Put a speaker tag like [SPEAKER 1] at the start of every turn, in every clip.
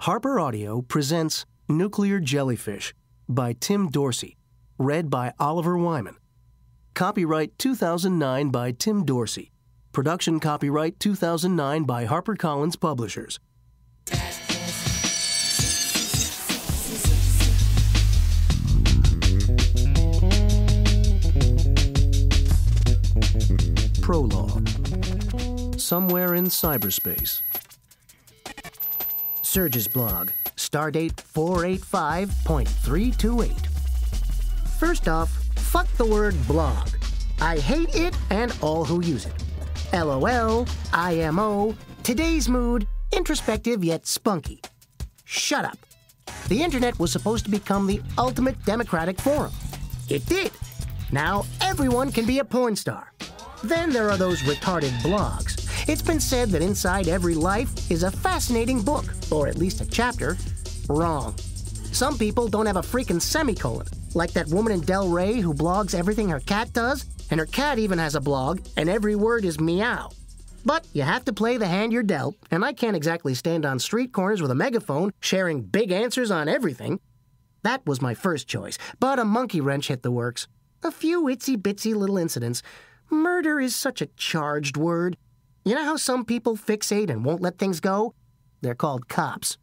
[SPEAKER 1] Harper Audio presents Nuclear Jellyfish by Tim Dorsey, read by Oliver Wyman. Copyright 2009 by Tim Dorsey. Production copyright 2009 by HarperCollins Publishers. Prologue. Somewhere in cyberspace. Serge's blog, stardate 485.328. First off, fuck the word blog. I hate it and all who use it. LOL, IMO, today's mood, introspective yet spunky. Shut up. The internet was supposed to become the ultimate democratic forum. It did. Now everyone can be a porn star. Then there are those retarded blogs. It's been said that inside every life is a fascinating book, or at least a chapter. Wrong. Some people don't have a freaking semicolon, like that woman in Del Rey who blogs everything her cat does, and her cat even has a blog, and every word is meow. But you have to play the hand you're dealt, and I can't exactly stand on street corners with a megaphone sharing big answers on everything. That was my first choice, but a monkey wrench hit the works. A few itsy-bitsy little incidents. Murder is such a charged word. You know how some people fixate and won't let things go? They're called cops.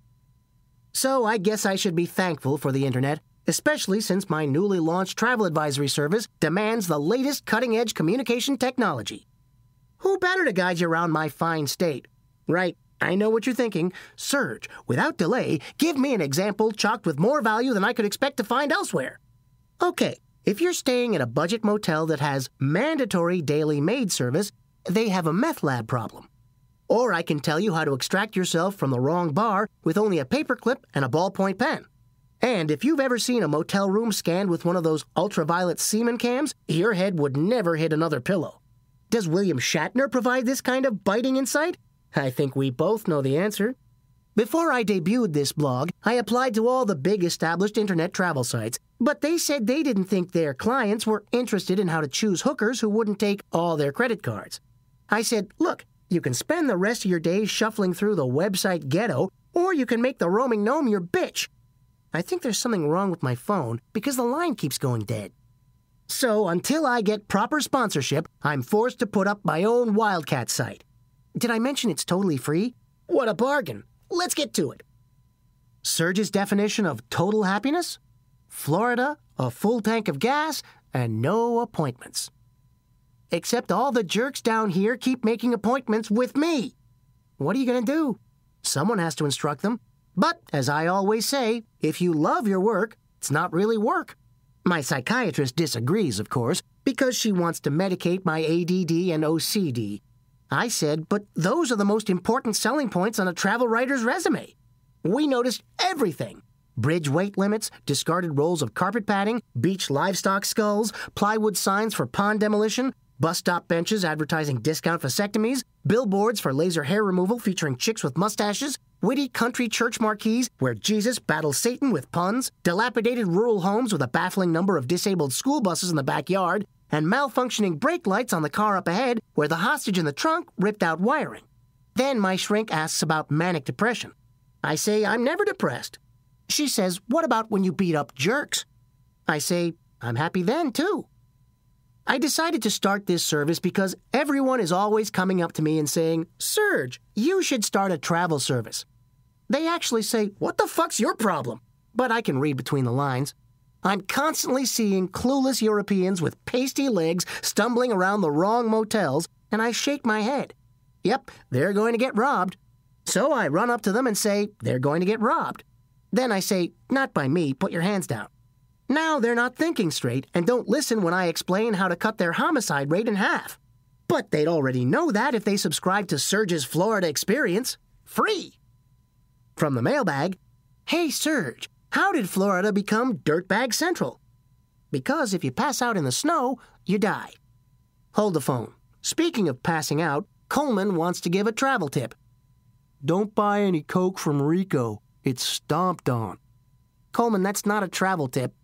[SPEAKER 1] So I guess I should be thankful for the internet, especially since my newly launched travel advisory service demands the latest cutting-edge communication technology. Who better to guide you around my fine state? Right, I know what you're thinking. Serge, without delay, give me an example chocked with more value than I could expect to find elsewhere. Okay, if you're staying at a budget motel that has mandatory daily maid service, they have a meth lab problem. Or I can tell you how to extract yourself from the wrong bar with only a paperclip and a ballpoint pen. And if you've ever seen a motel room scanned with one of those ultraviolet semen cams, your head would never hit another pillow. Does William Shatner provide this kind of biting insight? I think we both know the answer. Before I debuted this blog, I applied to all the big established internet travel sites, but they said they didn't think their clients were interested in how to choose hookers who wouldn't take all their credit cards. I said, look, you can spend the rest of your days shuffling through the website ghetto, or you can make the roaming gnome your bitch. I think there's something wrong with my phone because the line keeps going dead. So until I get proper sponsorship, I'm forced to put up my own Wildcat site. Did I mention it's totally free? What a bargain. Let's get to it. Serge's definition of total happiness? Florida, a full tank of gas, and no appointments. Except all the jerks down here keep making appointments with me. What are you going to do? Someone has to instruct them. But, as I always say, if you love your work, it's not really work. My psychiatrist disagrees, of course, because she wants to medicate my ADD and OCD. I said, but those are the most important selling points on a travel writer's resume. We noticed everything. Bridge weight limits, discarded rolls of carpet padding, beach livestock skulls, plywood signs for pond demolition, bus stop benches advertising discount vasectomies, billboards for laser hair removal featuring chicks with mustaches, witty country church marquees where Jesus battles Satan with puns, dilapidated rural homes with a baffling number of disabled school buses in the backyard, and malfunctioning brake lights on the car up ahead where the hostage in the trunk ripped out wiring. Then my shrink asks about manic depression. I say I'm never depressed. She says, what about when you beat up jerks? I say, I'm happy then, too. I decided to start this service because everyone is always coming up to me and saying, Serge, you should start a travel service. They actually say, what the fuck's your problem? But I can read between the lines. I'm constantly seeing clueless Europeans with pasty legs stumbling around the wrong motels, and I shake my head. Yep, they're going to get robbed. So I run up to them and say, they're going to get robbed. Then I say, not by me, put your hands down. Now they're not thinking straight and don't listen when I explain how to cut their homicide rate in half. But they'd already know that if they subscribe to Serge's Florida Experience. Free. From the mailbag, hey Serge, how did Florida become Dirtbag Central? Because if you pass out in the snow, you die. Hold the phone. Speaking of passing out, Coleman wants to give a travel tip. Don't buy any Coke from Rico. It's stomped on. Coleman, that's not a travel tip.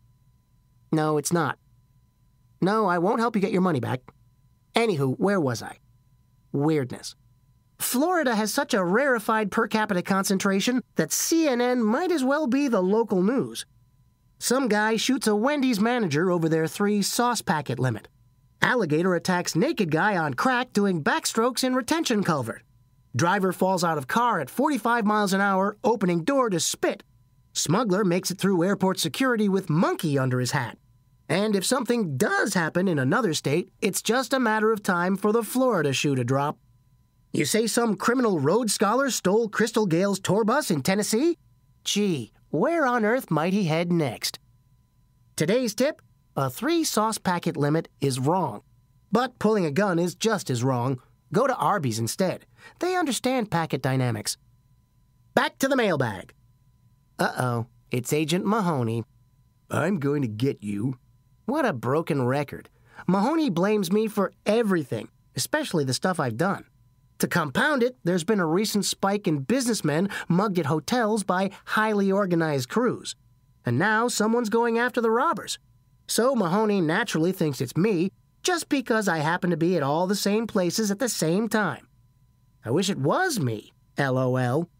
[SPEAKER 1] No, it's not. No, I won't help you get your money back. Anywho, where was I? Weirdness. Florida has such a rarefied per capita concentration that CNN might as well be the local news. Some guy shoots a Wendy's manager over their 3 sauce packet limit. Alligator attacks naked guy on crack doing backstrokes in retention culvert. Driver falls out of car at 45 miles an hour, opening door to spit. Smuggler makes it through airport security with monkey under his hat. And if something does happen in another state, it's just a matter of time for the Florida shoe to drop. You say some criminal Rhodes Scholar stole Crystal Gale's tour bus in Tennessee? Gee, where on earth might he head next? Today's tip: a 3 sauce packet limit is wrong. But pulling a gun is just as wrong. Go to Arby's instead. They understand packet dynamics. Back to the mailbag. Uh-oh, it's Agent Mahoney.
[SPEAKER 2] I'm going to get you.
[SPEAKER 1] What a broken record. Mahoney blames me for everything, especially the stuff I've done. To compound it, there's been a recent spike in businessmen mugged at hotels by highly organized crews. And now someone's going after the robbers. So Mahoney naturally thinks it's me, just because I happen to be at all the same places at the same time. I wish it was me, LOL.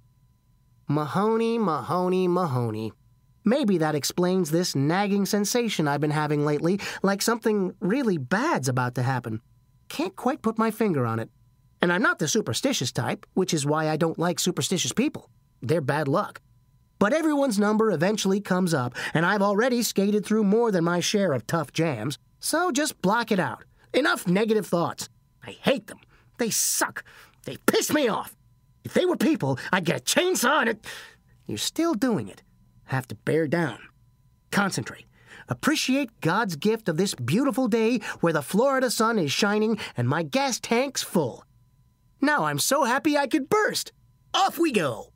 [SPEAKER 1] Mahoney, Mahoney, Mahoney. Maybe that explains this nagging sensation I've been having lately, like something really bad's about to happen. Can't quite put my finger on it. And I'm not the superstitious type, which is why I don't like superstitious people. They're bad luck. But everyone's number eventually comes up, and I've already skated through more than my share of tough jams, so just block it out. Enough negative thoughts. I hate them. They suck. They piss me off. If they were people, I'd get a chainsaw and it... You're still doing it. Have to bear down. Concentrate. Appreciate God's gift of this beautiful day where the Florida sun is shining and my gas tank's full. Now I'm so happy I could burst. Off we go.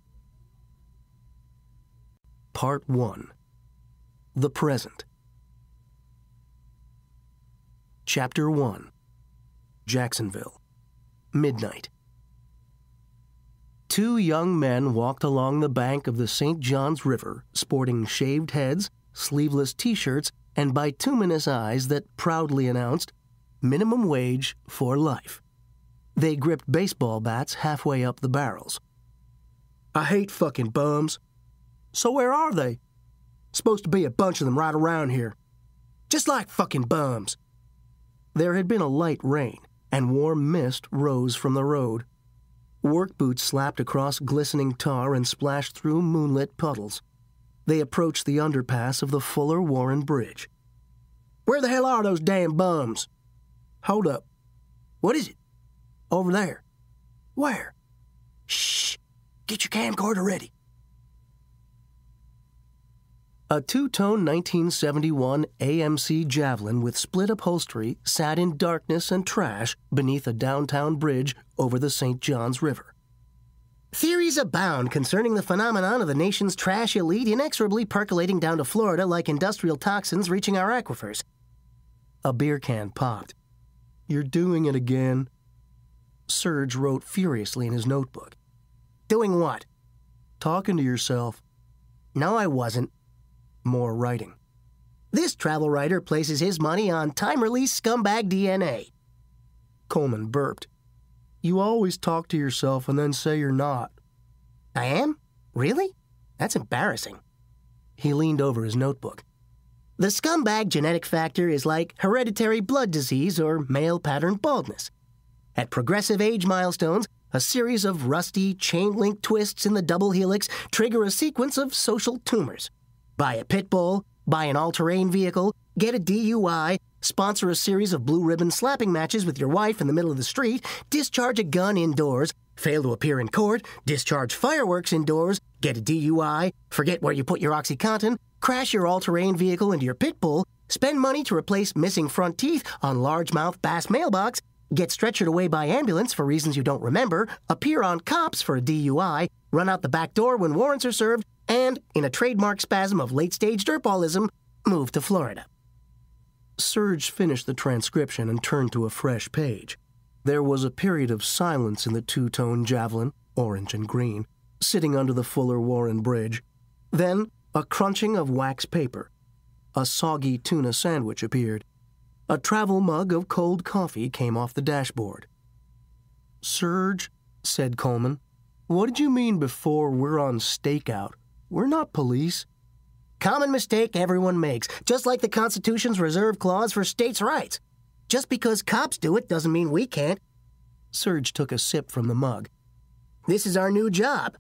[SPEAKER 2] Part 1. The Present. Chapter 1. Jacksonville. Midnight. 2 young men walked along the bank of the St. Johns River, sporting shaved heads, sleeveless T-shirts, and bituminous eyes that proudly announced, "Minimum wage for life." They gripped baseball bats halfway up the barrels.
[SPEAKER 3] I hate fucking bums.
[SPEAKER 2] So where are they?
[SPEAKER 3] Supposed to be a bunch of them right around here. Just like fucking bums.
[SPEAKER 2] There had been a light rain, and warm mist rose from the road. Work boots slapped across glistening tar and splashed through moonlit puddles. They approached the underpass of the Fuller Warren Bridge.
[SPEAKER 3] Where the hell are those damn bums?
[SPEAKER 2] Hold up.
[SPEAKER 3] What is it?
[SPEAKER 2] Over there.
[SPEAKER 3] Where? Shh. Get your camcorder ready.
[SPEAKER 2] A 2-tone 1971 AMC Javelin with split upholstery sat in darkness and trash beneath a downtown bridge over the St. Johns River.
[SPEAKER 1] Theories abound concerning the phenomenon of the nation's trash elite inexorably percolating down to Florida like industrial toxins reaching our aquifers.
[SPEAKER 2] A beer can popped.
[SPEAKER 3] You're doing it again.
[SPEAKER 2] Serge wrote furiously in his notebook.
[SPEAKER 1] Doing what?
[SPEAKER 2] Talking to yourself.
[SPEAKER 1] No, I wasn't.
[SPEAKER 2] More writing.
[SPEAKER 1] This travel writer places his money on time-release scumbag DNA.
[SPEAKER 2] Coleman burped. You always talk to yourself and then say you're not.
[SPEAKER 1] I am? Really? That's embarrassing.
[SPEAKER 2] He leaned over his notebook.
[SPEAKER 1] The scumbag genetic factor is like hereditary blood disease or male pattern baldness. At progressive age milestones, a series of rusty, chain-link twists in the double helix trigger a sequence of social tumors. Buy a pit bull, buy an all-terrain vehicle, get a DUI, sponsor a series of blue ribbon slapping matches with your wife in the middle of the street, discharge a gun indoors, fail to appear in court, discharge fireworks indoors, get a DUI, forget where you put your OxyContin, crash your all-terrain vehicle into your pit bull, spend money to replace missing front teeth on largemouth bass mailbox, get stretchered away by ambulance for reasons you don't remember, appear on cops for a DUI, run out the back door when warrants are served, and, in a trademark spasm of late-stage dirtballism, move to Florida.
[SPEAKER 2] Serge finished the transcription and turned to a fresh page. There was a period of silence in the 2-tone Javelin, orange and green, sitting under the Fuller Warren Bridge. Then, a crunching of wax paper. A soggy tuna sandwich appeared. A travel mug of cold coffee came off the dashboard. Serge, said Coleman. "What did you mean before we're on stakeout? We're not police."
[SPEAKER 1] Common mistake everyone makes, just like the Constitution's reserve clause for states' rights. Just because cops do it doesn't mean we can't.
[SPEAKER 2] Serge took a sip from the mug.
[SPEAKER 1] This is our new job.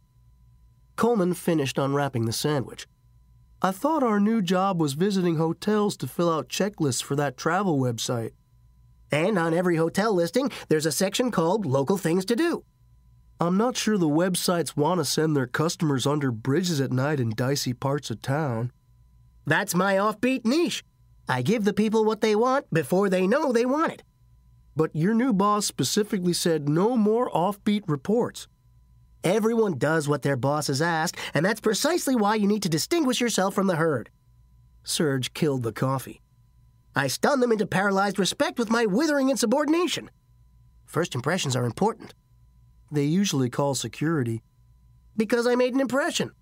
[SPEAKER 2] Coleman finished unwrapping the sandwich. "I thought our new job was visiting hotels to fill out checklists for that travel website."
[SPEAKER 1] And on every hotel listing, there's a section called Local Things to Do.
[SPEAKER 2] "I'm not sure the websites want to send their customers under bridges at night in dicey parts of town."
[SPEAKER 1] That's my offbeat niche. I give the people what they want before they know they want it.
[SPEAKER 2] "But your new boss specifically said no more offbeat reports."
[SPEAKER 1] Everyone does what their bosses ask, and that's precisely why you need to distinguish yourself from the herd.
[SPEAKER 2] Serge killed the coffee.
[SPEAKER 1] I stun them into paralyzed respect with my withering insubordination. First impressions are important.
[SPEAKER 2] They usually call security.
[SPEAKER 1] Because I made an impression.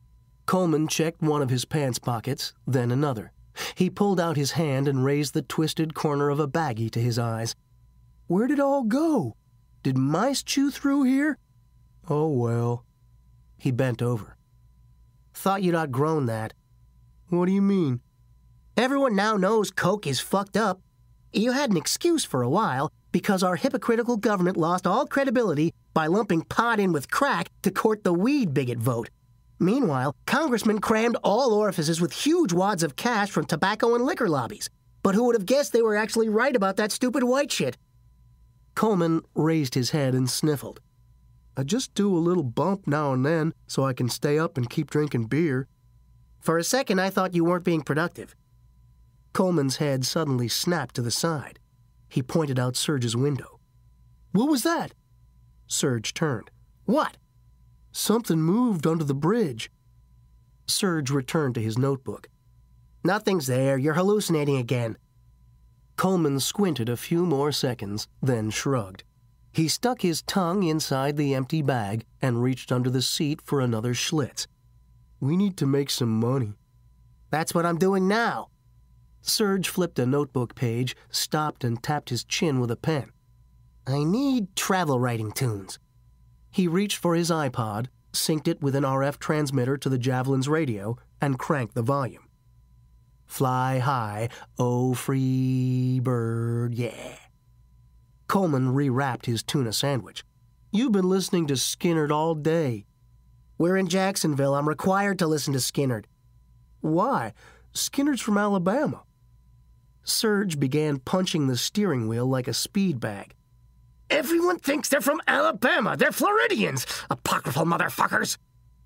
[SPEAKER 2] Coleman checked one of his pants pockets, then another. He pulled out his hand and raised the twisted corner of a baggie to his eyes. "Where'd it all go? Did mice chew through here? Oh, well." He bent over.
[SPEAKER 1] Thought you'd outgrown that.
[SPEAKER 2] "What do you mean?"
[SPEAKER 1] Everyone now knows Coke is fucked up. You had an excuse for a while because our hypocritical government lost all credibility by lumping pot in with crack to court the weed bigot vote. Meanwhile, congressmen crammed all orifices with huge wads of cash from tobacco and liquor lobbies. But who would have guessed they were actually right about that stupid white shit?
[SPEAKER 2] Coleman raised his head and sniffled. "I just do a little bump now and then so I can stay up and keep drinking beer."
[SPEAKER 1] For a second, I thought you weren't being productive.
[SPEAKER 2] Coleman's head suddenly snapped to the side. He pointed out Serge's window. "What was that?" Serge turned.
[SPEAKER 1] "What?"
[SPEAKER 2] "Something moved under the bridge." Serge returned to his notebook.
[SPEAKER 1] "Nothing's there. You're hallucinating again."
[SPEAKER 2] Coleman squinted a few more seconds, then shrugged. He stuck his tongue inside the empty bag and reached under the seat for another Schlitz. "We need to make some money."
[SPEAKER 1] "That's what I'm doing now."
[SPEAKER 2] Serge flipped a notebook page, stopped and tapped his chin with a pen.
[SPEAKER 1] "I need travel writing tunes."
[SPEAKER 2] He reached for his iPod, synced it with an RF transmitter to the Javelin's radio, and cranked the volume. "Fly high, oh free bird, yeah." Coleman rewrapped his tuna sandwich. "You've been listening to Skinnerd all day."
[SPEAKER 1] "We're in Jacksonville. I'm required to listen to Skinnerd."
[SPEAKER 2] "Why? Skinnerd's from Alabama." Serge began punching the steering wheel like a speed bag.
[SPEAKER 1] "Everyone thinks they're from Alabama. They're Floridians, apocryphal motherfuckers."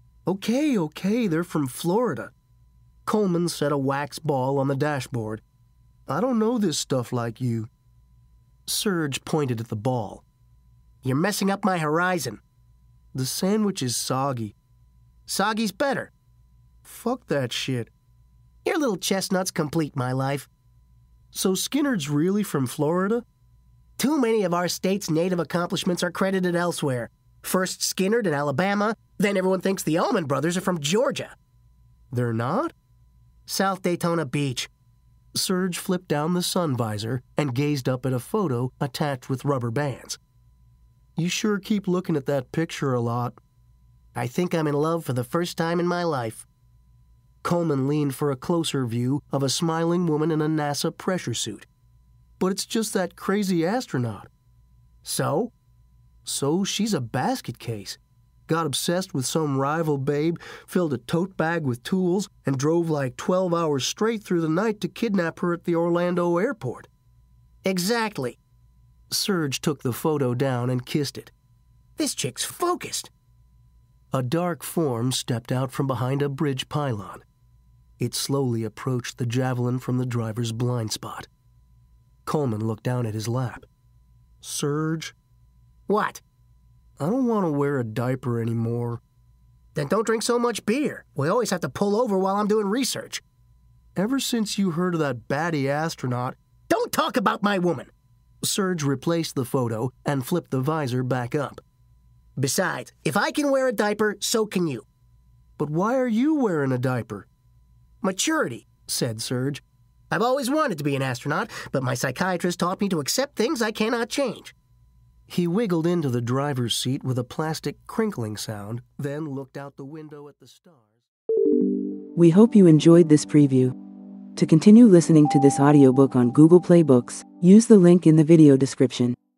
[SPEAKER 2] Okay, they're from Florida." Coleman set a wax ball on the dashboard. "I don't know this stuff like you." Serge pointed at the ball.
[SPEAKER 1] "You're messing up my horizon."
[SPEAKER 2] "The sandwich is soggy."
[SPEAKER 1] "Soggy's better."
[SPEAKER 2] "Fuck that shit."
[SPEAKER 1] "Your little chestnuts complete my life."
[SPEAKER 2] "So Skinnerd's really from Florida?"
[SPEAKER 1] "Too many of our state's native accomplishments are credited elsewhere. First Skinnerd in Alabama, then everyone thinks the Allman Brothers are from Georgia."
[SPEAKER 2] "They're not?"
[SPEAKER 1] "South Daytona Beach."
[SPEAKER 2] Serge flipped down the sun visor and gazed up at a photo attached with rubber bands. "You sure keep looking at that picture a lot."
[SPEAKER 1] "I think I'm in love for the first time in my life."
[SPEAKER 2] Coleman leaned for a closer view of a smiling woman in a NASA pressure suit. "But it's just that crazy astronaut."
[SPEAKER 1] "So?"
[SPEAKER 2] "So she's a basket case. Got obsessed with some rival babe, filled a tote bag with tools, and drove like 12 hours straight through the night to kidnap her at the Orlando airport."
[SPEAKER 1] "Exactly."
[SPEAKER 2] Serge took the photo down and kissed it.
[SPEAKER 1] "This chick's focused."
[SPEAKER 2] A dark form stepped out from behind a bridge pylon. It slowly approached the Javelin from the driver's blind spot. Coleman looked down at his lap. "Serge?"
[SPEAKER 1] "What?"
[SPEAKER 2] "I don't want to wear a diaper anymore."
[SPEAKER 1] "Then don't drink so much beer. We always have to pull over while I'm doing research."
[SPEAKER 2] "Ever since you heard of that batty astronaut—"
[SPEAKER 1] "Don't talk about my woman."
[SPEAKER 2] Serge replaced the photo and flipped the visor back up.
[SPEAKER 1] "Besides, if I can wear a diaper, so can you."
[SPEAKER 2] "But why are you wearing a diaper?"
[SPEAKER 1] "Maturity,"
[SPEAKER 2] said Serge.
[SPEAKER 1] "I've always wanted to be an astronaut, but my psychiatrist taught me to accept things I cannot change."
[SPEAKER 2] He wiggled into the driver's seat with a plastic crinkling sound, then looked out the window at the stars.
[SPEAKER 4] We hope you enjoyed this preview. To continue listening to this audiobook on Google Play Books, use the link in the video description.